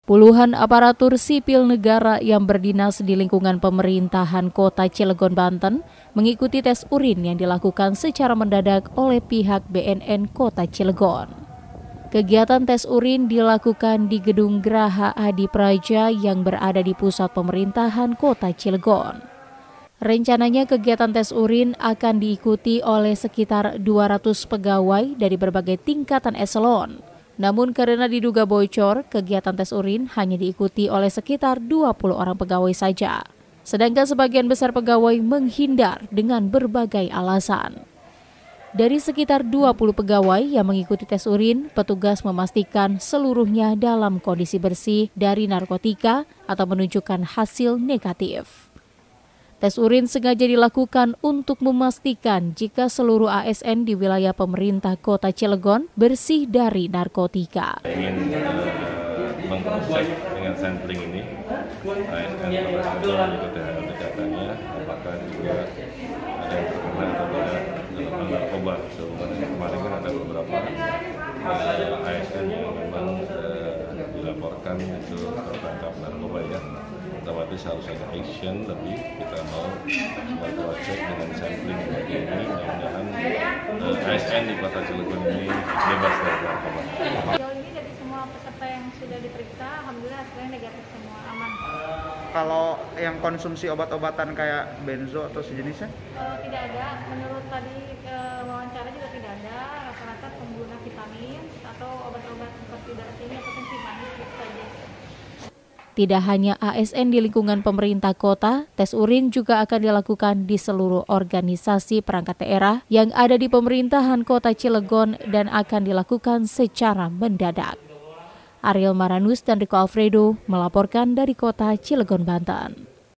Puluhan aparatur sipil negara yang berdinas di lingkungan pemerintahan Kota Cilegon, Banten mengikuti tes urin yang dilakukan secara mendadak oleh pihak BNN Kota Cilegon. Kegiatan tes urin dilakukan di Gedung Graha Adi Praja yang berada di pusat pemerintahan Kota Cilegon. Rencananya kegiatan tes urin akan diikuti oleh sekitar 200 pegawai dari berbagai tingkatan eselon. Namun karena diduga bocor, kegiatan tes urin hanya diikuti oleh sekitar 20 orang pegawai saja. Sedangkan sebagian besar pegawai menghindar dengan berbagai alasan. Dari sekitar 20 pegawai yang mengikuti tes urin, petugas memastikan seluruhnya dalam kondisi bersih dari narkotika atau menunjukkan hasil negatif. Tes urin sengaja dilakukan untuk memastikan jika seluruh ASN di wilayah pemerintah Kota Cilegon bersih dari narkotika. Ingin mengcek dengan sampling ini, ASN Kota Cilegon juga ada datanya, apakah juga ada yang terkena atau tidak dalam narkoba. Sebenarnya kemarin kan ada beberapa ASN yang memang dilaporkan itu tertangkap narkoba ya. Otomatis harus ada action, tapi kita mau coba cek dengan sampling ini, mudah-mudahan ASN di Kota Cilegon ini bebas dari narkoba. Sejauh ini dari semua peserta yang sudah diperiksa, alhamdulillah hasilnya negatif semua, aman. Kalau yang konsumsi obat-obatan kayak benzo atau sejenisnya? Tidak ada, menurut tadi wawancara juga tidak ada, rata-rata pengguna vitamin atau obat-obat seperti darah tinggi atau kencing manis gitu saja. Tidak hanya ASN di lingkungan pemerintah kota, tes urin juga akan dilakukan di seluruh organisasi perangkat daerah yang ada di pemerintahan Kota Cilegon dan akan dilakukan secara mendadak. Ariel Maranus dan Rico Alfredo melaporkan dari Kota Cilegon, Banten.